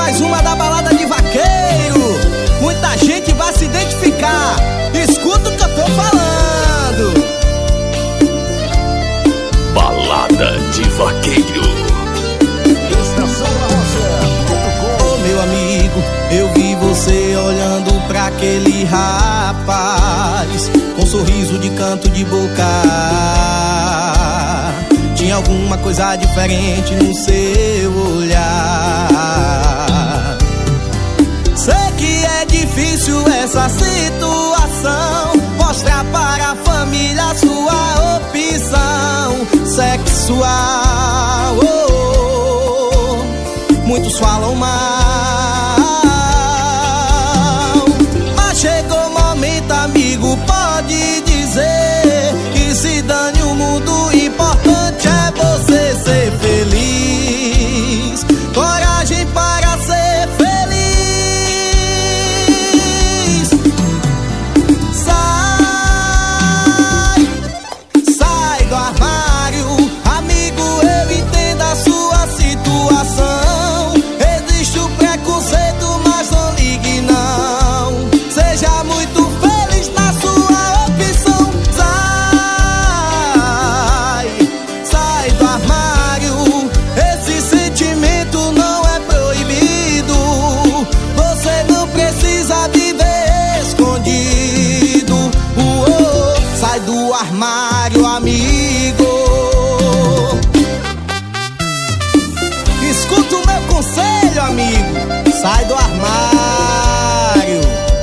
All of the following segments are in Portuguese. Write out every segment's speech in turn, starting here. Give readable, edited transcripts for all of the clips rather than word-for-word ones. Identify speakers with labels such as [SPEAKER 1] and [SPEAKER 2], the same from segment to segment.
[SPEAKER 1] mais uma da balada de vaqueiro. Muita gente vai se identificar. Escuta o que eu tô falando.
[SPEAKER 2] Balada de vaqueiro.
[SPEAKER 1] Ô meu amigo, eu vi você olhando pra aquele rapaz com sorriso de canto de boca. Tinha alguma coisa diferente no seu olhar. Sei que é difícil essa situação, mostrar para a família sua opção sexual. Muitos falam mal, mas chegou o momento, amigo, pode dizer que se dane o mundo. O importante é você ser feliz. Coragem para ser feliz. Sai do armário, amigo, eu entendo a sua situação. Existe o preconceito, mas não ligue não. Seja muito feliz na sua opção. Sai do armário. Esse sentimento não é proibido. Você não precisa viver escondido. Sai do armário, amigo. Escuta o meu conselho, amigo. Sai do armário.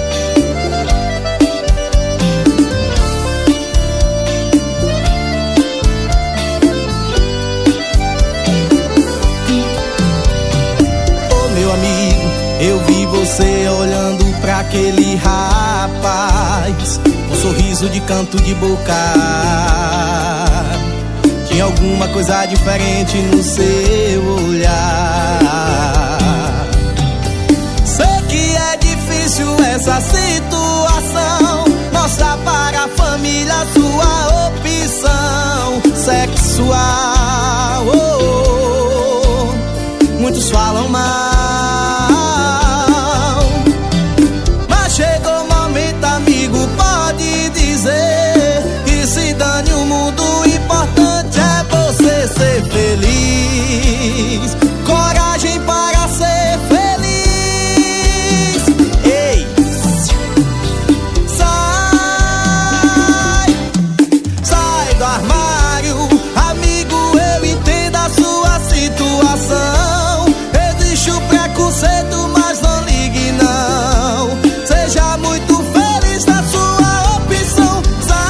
[SPEAKER 1] Ô meu amigo, eu vi você olhando pra aquele rapaz com sorriso de canto de boca. Tinha alguma coisa diferente no seu olhar. Sei que é difícil essa situação, mostrar para a família sua opção sexual. Muitos falam mal, mas chegou o momento, amigo, pode dizer que se dane o mundo. O importante é você ser feliz. Coragem para ser feliz. Ei, sai do armário, amigo, eu entendo a sua situação. Existe o preconceito, mas não ligue não. Seja muito feliz na sua opção.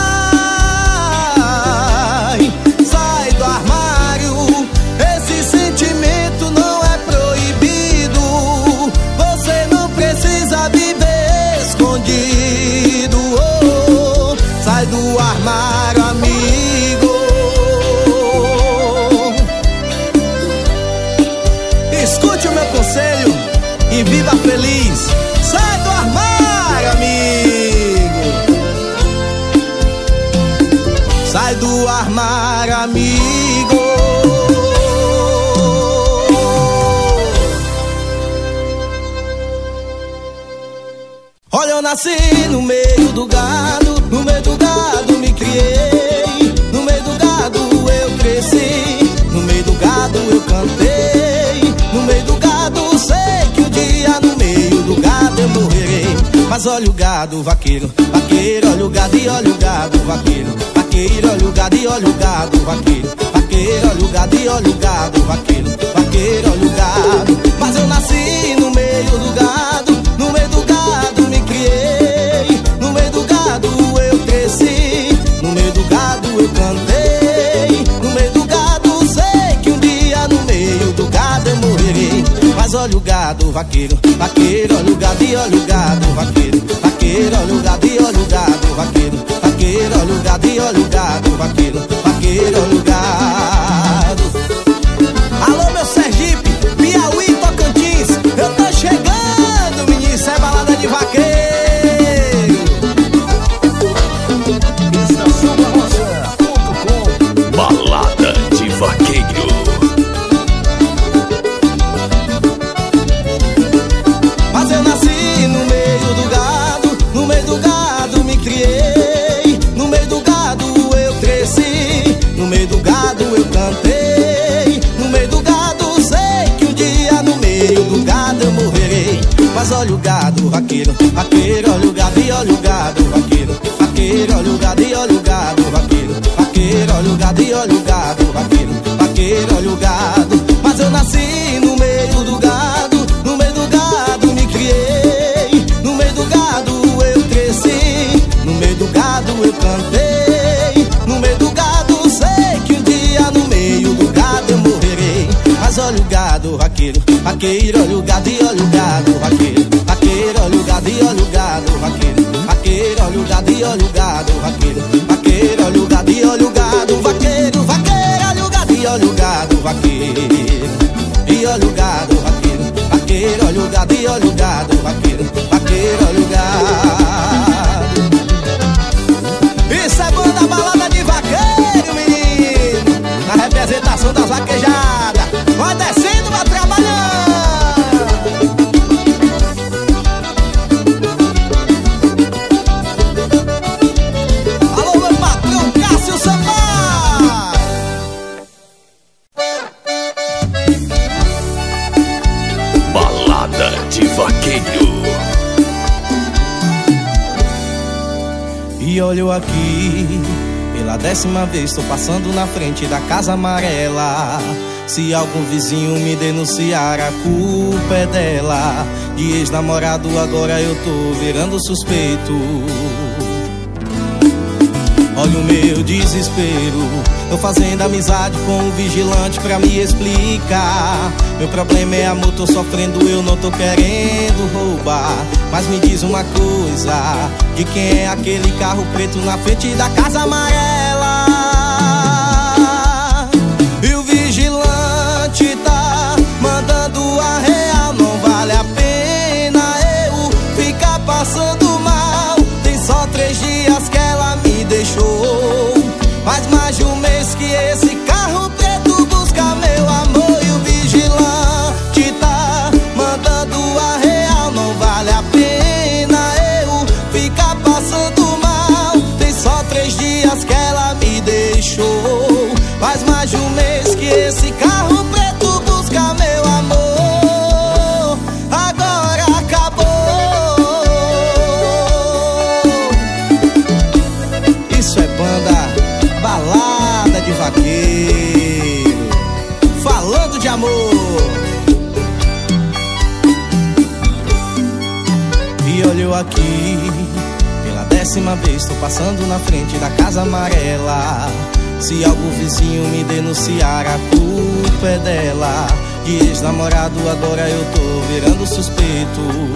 [SPEAKER 1] Sai do armário. Esse sentimento não é proibido. Você não precisa viver escondido. Sai do armário, amigo. Escute o meu conselho e viva feliz. Sai do armário, amigo. Sai do armário, amigo. Olha, eu nasci no meio do gado, no meio do gado me criei, no meio do gado eu cresci, no meio do gado eu cantei, no meio do gado sei que um dia no meio do gado eu morrerei. Mas olha o gado, vaqueiro, vaqueiro, olha o gado e olha o gado, vaqueiro, vaqueiro, olha o gado e olha o gado, vaqueiro, vaqueiro, olha o gado e olha o gado, vaqueiro, vaqueiro, olha o gado. Mas eu nasci no meio do gado, no meio do gado me criei, no meio do gado eu cresci, no meio do gado eu cantei, no meio do gado sei que um dia no meio do gado eu morrerei. Mas olha o gado, vaqueiro, vaqueiro, olha o gado e olha o gado, vaqueiro, vaqueiro, olha o gado e olha o gado, vaqueiro, vaqueiro, olha o gado e olha o gado, vaqueiro, vaqueiro, olha o gado. Alô, meu Sergipe, Piauí, Tocantins, eu tô chegando, menino, isso é balada de vaqueiro.
[SPEAKER 2] Balada de vaqueiro.
[SPEAKER 1] olha o gado, vaqueiro, vaqueiro, olha o gado e olha o gado, vaqueiro, vaqueiro, olha o gado e olha o gado, vaqueiro, vaqueiro, olha o gado e olha o gado, vaqueiro, vaqueiro, olha o gado. Mas eu nasci no meio do gado, no meio do gado me criei, no meio do gado eu cresci, no meio do gado eu cantei, no meio do gado sei que um dia no meio do gado eu morrerei. Mas olha o gado, vaqueiro, vaqueiro, olha o gado e olha o gado, vaqueiro, vaqueiro, olha o gado e olha o gado, vaqueiro, vaqueiro, olha o gado e olha o gado, vaqueiro, vaqueiro, olha o gado e olha o gado, vaqueiro, vaqueiro, olha o gado e olha o gado, vaqueiro, e olha o gado, vaqueiro, vaqueiro, olha o gado e olha o gado, vaqueiro, vaqueiro, olha o gado. Isso é banda balada de vaqueiro, menino, na representação das vaquejadas. Vai descendo, vai trabalhando. Alô, meu patrão Cássio Samar.
[SPEAKER 2] Balada de Vaqueiro.
[SPEAKER 1] E olha eu aqui, pela 10ª vez tô passando na frente da casa amarela. Se algum vizinho me denunciar, a culpa é dela. De ex-namorado agora eu tô virando suspeito. Olha o meu desespero, tô fazendo amizade com um vigilante pra me explicar. Meu problema é amor, tô sofrendo, eu não tô querendo roubar. Mas me diz uma coisa, de quem é aquele carro preto na frente da casa amarela? E o vigilante tá mandando a real, não vale a pena eu ficar passando mal. Tem só 3 dias que ela me deixou, faz mais de um mês que esse carro preto busca meu amor. E o vigilante tá mandando a real, não vale a pena eu ficar passando mal. Tem só 3 dias que ela me deixou, faz mais de um mês que esse carro preto busca meu amor. Agora acabou. Isso é banda balada de vaqueiro, falando de amor. E olha eu aqui, pela 10ª vez tô passando na frente da casa amarela. Se algum vizinho me denunciar, a culpa é dela. De ex-namorado agora eu tô virando suspeito.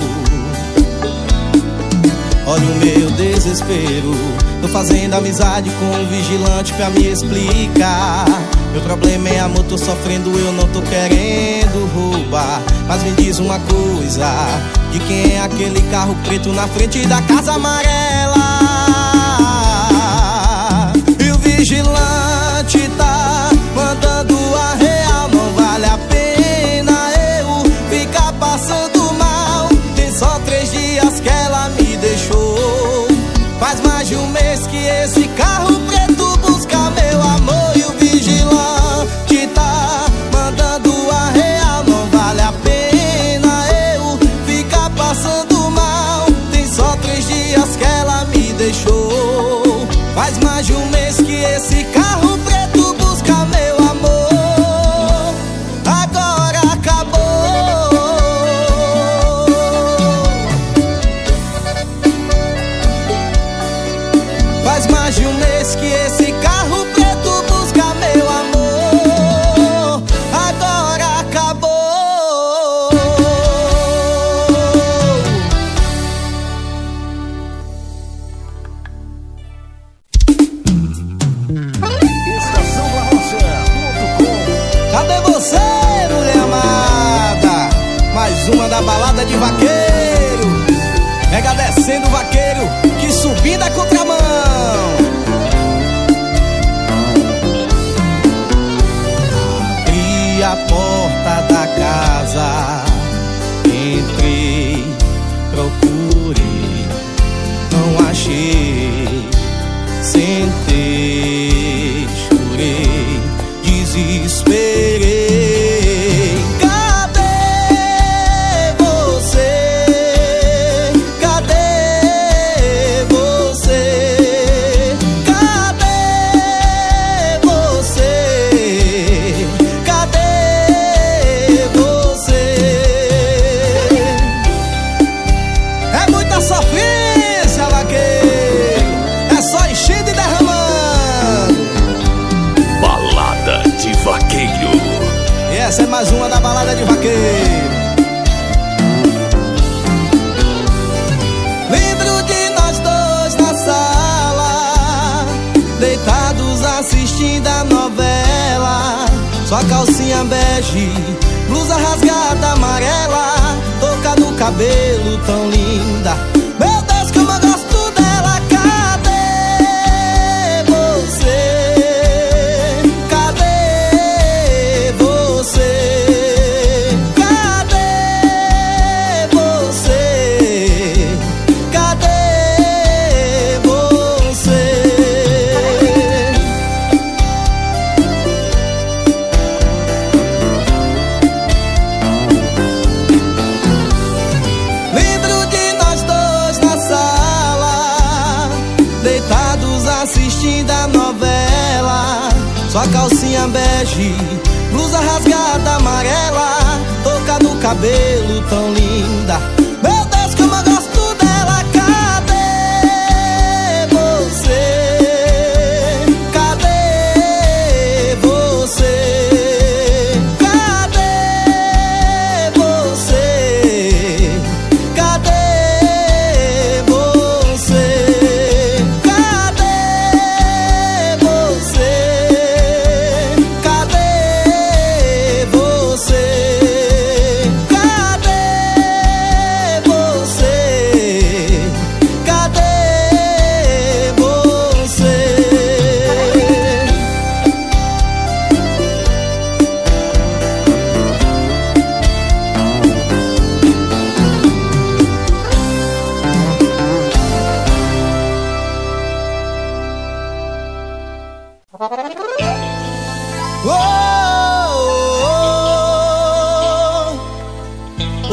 [SPEAKER 1] Olha o meu desespero, tô fazendo amizade com um vigilante pra me explicar. Meu problema é amor, tô sofrendo, eu não tô querendo roubar. Mas me diz uma coisa, de quem é aquele carro preto na frente da casa amarela? E o vigilante tá mandando a real, não vale a pena eu ficar passando mal. Tem só 3 dias que ela me deixou, faz mais de um mês que esse carro preto busca meu amor. E o vigilante tá mandando a real, não vale a pena eu ficar passando mal. Tem só 3 dias que ela me deixou, faz mais de um mês que esse carro preto busca meu amor. Agora acabou. Faz mais de um mês que esse carro preto busca meu amor. Agora acabou. Cadê você, mulher amada? Mais uma da balada de vaqueiro. Pega descendo vaqueiro, que subida a contramão. Abri a porta da casa, entrei, procurei, não achei. Sentei, chorei, desesperei. Cadê você? Essa é mais uma da balada de vaqueiro. Lembro de nós dois na sala, deitados assistindo a novela. Sua calcinha bege, blusa rasgada amarela, touca no cabelo tão linda. Meu Deus, como eu gosto dela. Cadê você? Cadê você? Cadê você? Cadê você? Lembro de nós dois na sala, deitados assistindo a novela. Sua calcinha bege, blusa rasgada amarela, touca no cabelo tão linda. Meu Deus, como eu gosto dela. Cadê você? Cadê você? Cadê você? Cadê você? Cadê você? Cadê você? Cadê você? Cadê Oh, oh,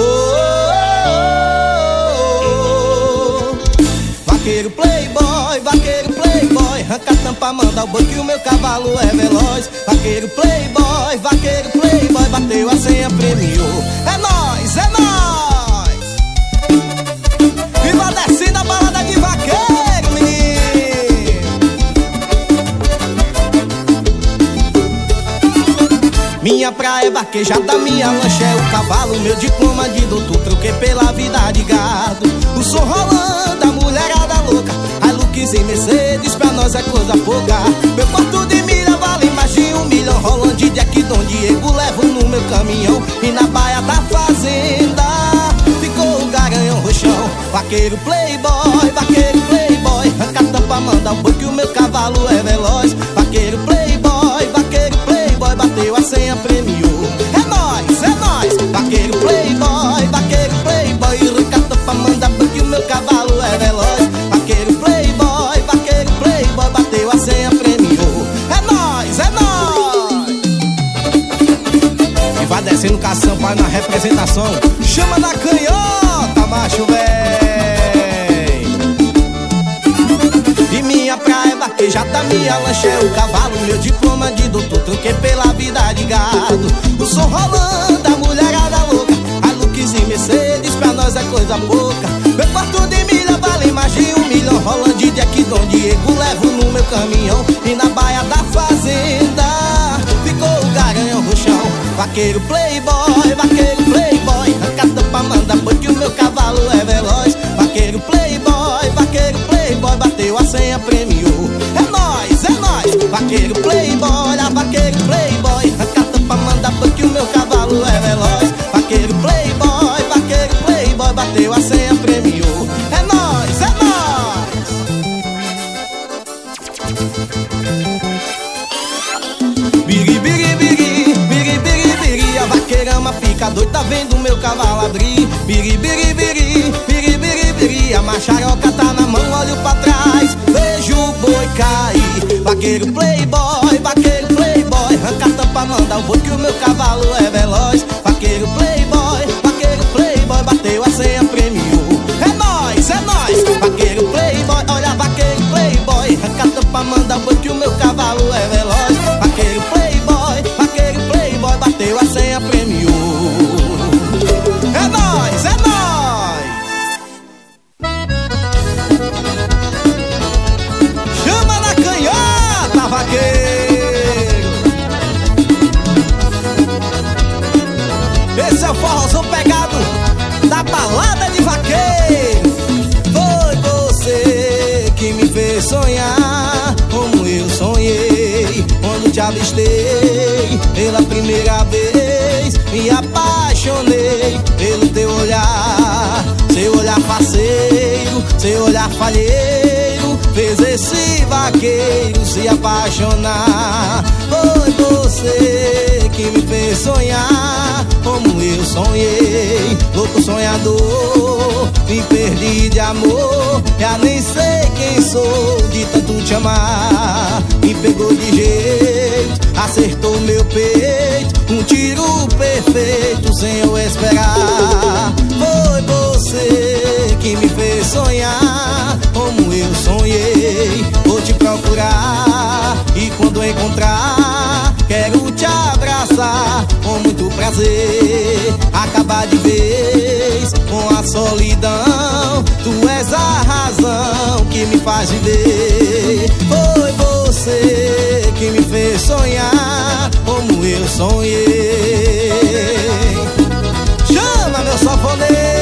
[SPEAKER 1] oh. Vaqueiro playboy, arranca a tampa, manda o boi que o meu cavalo é veloz. Vaqueiro playboy, bateu a senha, premiou. É nóis, é nóis. Viva descendo a balada de vaqueiro, menino. Minha praia é vaquejada, minha lancha é o cavalo. Meu diploma de doutor troquei pela vida de gado. O som rolando, a mulherada louca, Hilux e Mercedes, pra nós é coisa pouca. Meu quarto de milha vale mais de $1 milhão. Rolando de Jack Dom Diego, levo no meu caminhão. E na baia da fazenda ficou o garanhão roxão. Vaqueiro playboy, arranca a tampa, manda o boi que o meu cavalo é veloz. Vaqueiro playboy, bateu a senha, premiou. É nóis, é nóis. Vaqueiro playboy, arranca a tampa, manda o boi que o meu cavalo é veloz. Vaqueiro playboy, bateu a senha, premiou. É nóis, é nóis. E vai descendo com a sampa na representação. Chama na canhota, macho véi. E minha praia é vaquejada, minha lancha é o cavalo. Meu diploma de doutor troquei pela vida de gado. O som rolando, a mulherada louca, Hilux e Mercedes, pra nós é coisa pouca. Meu quarto de milha vale mais de $1 milhão. Rolando de Jack Dom Diego, levo no meu caminhão. E na baia da fazenda ficou o garanhão roxão. Vaqueiro playboy, arranca a tampa, manda boi que o meu cavalo é veloz. Vaqueiro playboy, bateu a senha, premiou. É nóis, é nóis. Vaqueiro playboy, arranca a tampa, manda boi que o meu cavalo é veloz. Vaqueiro playboy, bateu a senha, premiou. É nóis, é nóis. Biri, biri, biri, biri, biri, biri. A vaqueirama fica doida vendo o meu cavalo abrir. Biri, biri, biri, biri, biri, biri. A macharoca tá na mão, olho pra trás, vejo o boi cair. Vaqueiro playboy, arranca a tampa, manda o boi que o meu cavalo é veloz. Vaqueiro playboy, bateu a senha, premiou. É nóis, é nóis. Vaqueiro playboy, olha, vaqueiro playboy, arranca a tampa, manda o boi que o meu cavalo é veloz. Vaqueiro playboy, bateu a senha, premiou. É nóis, é nóis. Chama na canhota, vaqueiro. gostei. Pela primeira vez me apaixonei pelo teu olhar. Seu olhar faceiro, seu olhar falheiro fez esse vaqueiro se apaixonar. Foi você que me fez sonhar como eu sonhei. Louco sonhador, me perdi de amor. Já nem sei quem sou de tanto te amar. Me pegou de jeito, acertou meu peito, um tiro perfeito sem eu esperar. Foi você que me fez sonhar como eu sonhei. Vou te procurar e quando encontrar quero te abraçar com muito prazer. Acabar de vez com a solidão, tu és a razão que me faz viver. Foi você que me fez sonhar como eu sonhei. Chama meu sanfoneiro.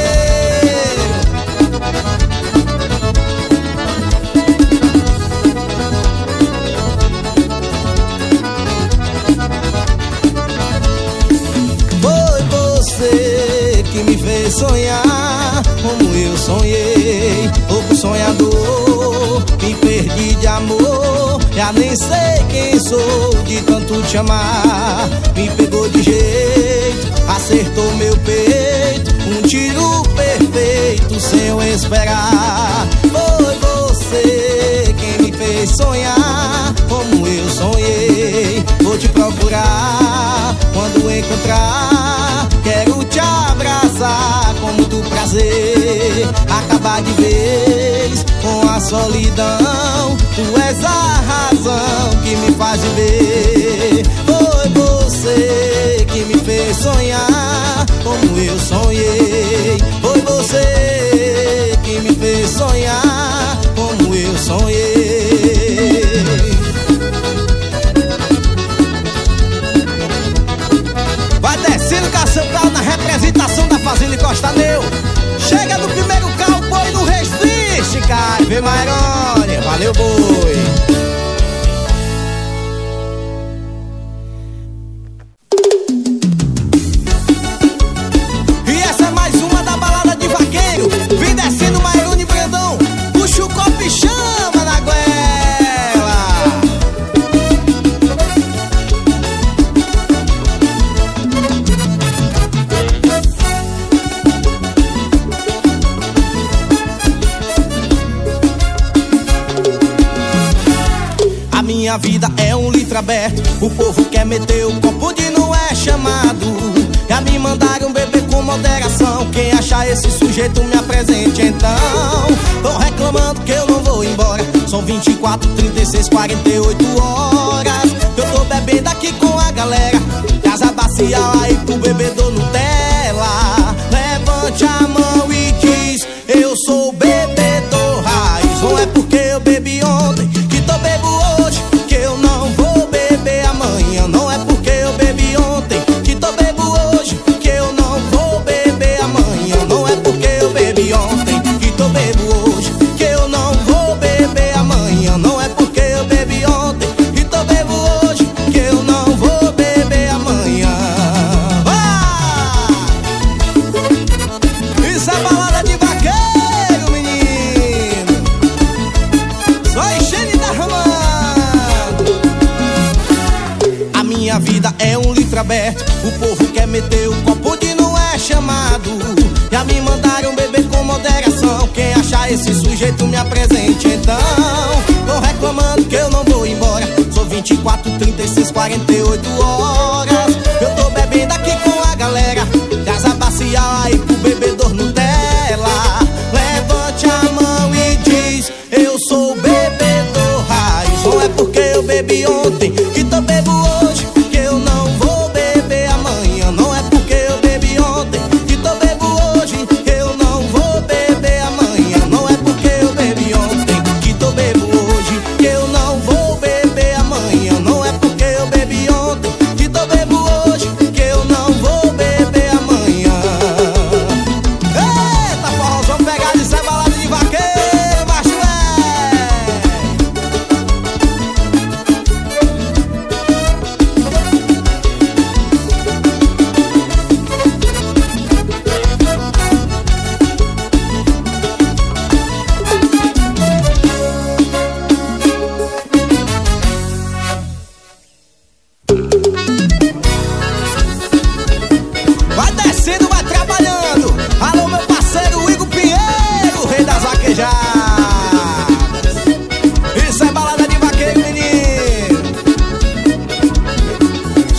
[SPEAKER 1] Que me fez sonhar como eu sonhei. Louco sonhador, me perdi de amor. Já nem sei quem sou de tanto te amar. Me pegou de jeito, acertou meu peito, um tiro perfeito sem eu esperar. Foi você quem me fez sonhar como eu sonhei. Vou te procurar quando encontrar, quero te abraçar com muito prazer. Acabar de vez com a solidão, tu és a razão que me faz viver. Foi você que me fez sonhar como eu sonhei. Foi você que me fez sonhar como eu sonhei. Vai descendo Caçambral na representação da Fazenda Costaneu. Chega no primeiro cowboy no Resiste, cara. Vê Mairone, valeu boi. E essa é mais uma da balada de vaqueiro. Vem descendo Mairone Brandão, puxa o copo e chama na goela. Minha vida é um livro aberto, o povo quer meter o copo onde não é chamado. Já me mandaram beber com moderação, quem achar esse sujeito me apresente então. Tô reclamando que eu não vou embora, são 24, 36, 48 horas. Eu tô bebendo aqui com a galera, casa bacia aí pro bebedor Nutella. Levante a mão e diz, eu sou bebedor raiz. Não é porque eu bebi ontem que tô bebo hoje, que eu não vou beber amanhã. Não é porque eu bebi ontem que tô bebo hoje, que eu não vou beber amanhã. Não é porque eu bebi ontem que tô bebo hoje, que eu não vou beber amanhã. Não é porque eu bebi ontem que tô bebo hoje, que eu não vou beber amanhã. Isso é balada de vaqueiro, menino. Só enchendo e derramando. A minha vida é um livro aberto, o povo quer meter o copo onde não é chamado. Já me mandaram beber com moderação, quem achar esse sujeito me apresente então. Tô reclamando que eu não vou embora, sou 24, 36, 48 horas. Eu tô bebendo aqui com a galera, casa bacia aí pro bebedor Nutella. Levante a mão e diz, eu sou bebedor raiz. Não é porque eu bebi ontem que tô bebo hoje, que eu não vou beber amanhã. Não é porque eu bebi ontem que tô bebo hoje, que eu não vou beber amanhã. Não é porque eu bebi ontem que tô bebo hoje, que eu não vou beber amanhã. Não é porque eu bebi ontem que tô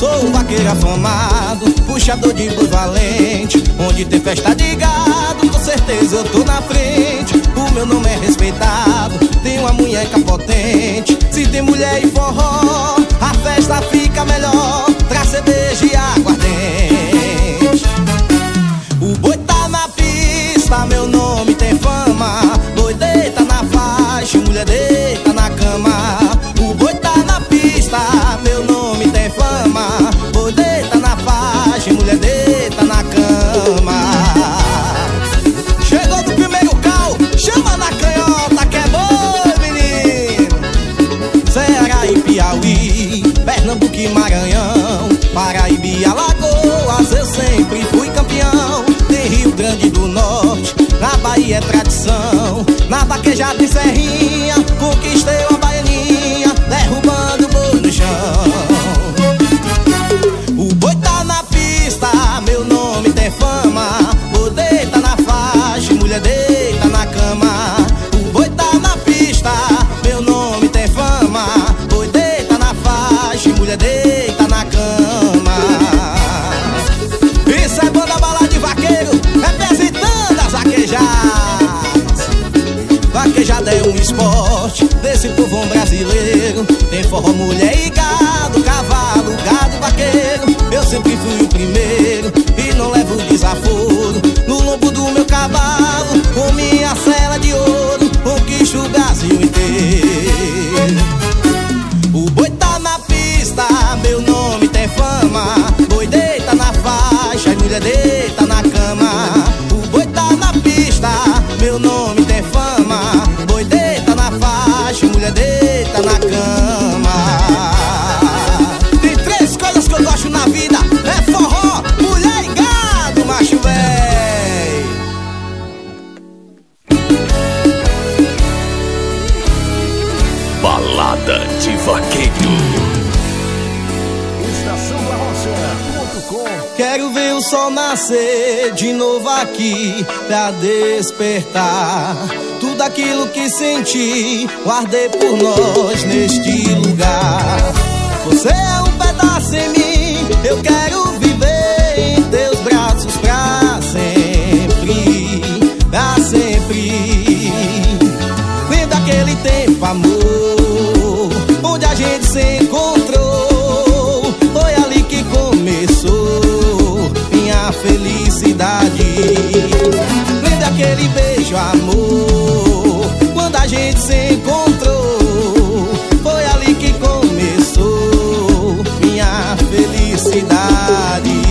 [SPEAKER 1] Sou um vaqueiro afamado, puxador de boi valente. Onde tem festa de gado, com certeza eu tô na frente. O meu nome é respeitado, tem uma munheca potente. Se tem mulher e forró, a festa fica melhor. Traz cerveja e aguardente. O boi tá na pista, meu nome tem fama. Boi deita na faixa, mulher deita na cama. O boi tá na pista, meu nome tem fama. Boi deita na faixa, mulher deita na cama. Chegou do primeiro cal, chama na canhota que é boi, menino. Ceará e Piauí, Pernambuco e Maranhão, Paraíba e Alagoas, eu sempre fui campeão. Tem Rio Grande do Norte, na Bahia é tradição. Na vaquejada e serrinha, conquistei uma baianinha, derrubando o boi no chão. O boi tá na pista, meu nome tem fama. Boi deita na faixa, mulher deita na cama. O boi tá na pista, meu nome tem fama. Boi deita na faixa, mulher deita na cama. Isso é banda bala de vaqueiro, representando as vaquejadas. Vaquejada é um esporte desse povão brasileiro. Tem forró, mulher e gado, cavalo, gado e vaqueiro. Eu sempre fui o primeiro e não levo desaforo. No lombo do meu cavalo, com minha sela de ouro, conquisto o Brasil inteiro. O boi tá na pista, meu nome tem fama. Boi deita na faixa, mulher deita na cama. O boi tá na pista, meu nome tem fama. Boi deita na faixa, mulher deita na cama. Tem três coisas que eu gosto na vida: é forró, mulher e gado, macho véi.
[SPEAKER 2] Balada de Vaqueiro.
[SPEAKER 1] Quero ver o sol nascer de novo aqui, pra despertar tudo aquilo que senti, guardei por nós neste lugar. Você é um pedaço em mim, eu quero viver em teus braços pra sempre, pra sempre. Lembra aquele tempo, amor, onde a gente se encontrou. Foi ali que começou minha felicidade. Lembra aquele beijo, amor, quando a gente se encontrou. Foi ali que começou minha felicidade.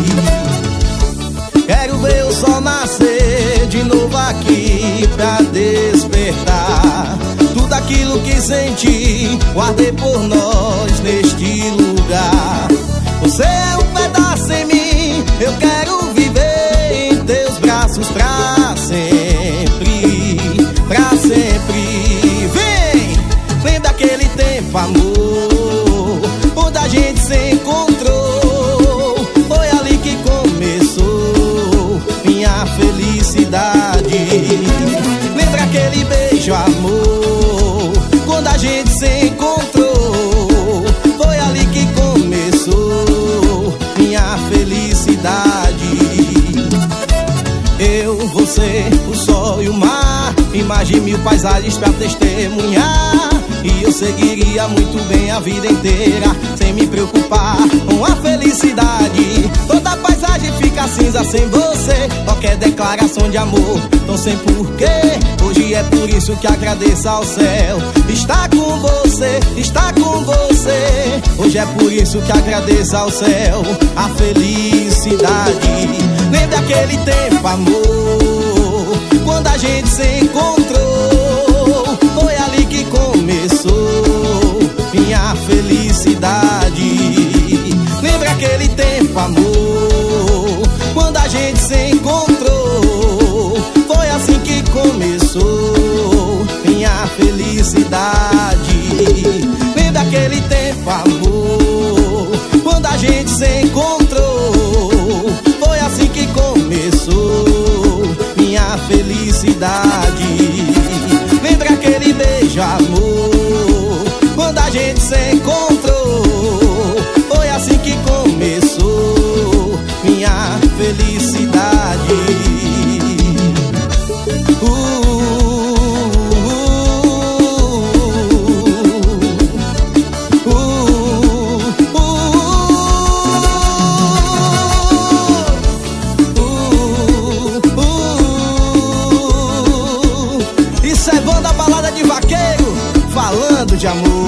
[SPEAKER 1] Quero ver o sol nascer de novo aqui, pra despertar tudo aquilo que senti, guardei por nós neste lugar. Você é um pedaço em mim, eu quero viver em teus braços pra sempre, pra sempre. Vem, lembra aquele tempo, amor, onde a gente se encontrou. Foi ali que começou minha felicidade. Lembra aquele beijo, amor, quando a gente se encontrou. Foi ali que começou minha felicidade. Eu, você, o sol e o mar, imagem mil paisagens pra testemunhar. E eu seguiria muito bem a vida inteira, sem me preocupar com a felicidade. Toda paisagem fica cinza sem você, qualquer declaração de amor tão sem porquê. Hoje é por isso que agradeço ao céu, está com você, está com você. Hoje é por isso que agradeço ao céu a felicidade. Lembra aquele tempo, amor, quando a gente se encontrou. Foi ali que começou minha felicidade. Lembra aquele tempo, amor, quando a gente se encontrou. Foi assim que começou minha felicidade. Lembra aquele tempo, amor, quando a gente se encontrou. Foi assim que começou minha felicidade. Lembra aquele beijo, amor, quando a gente se encontrou. Foi assim que começou de amor.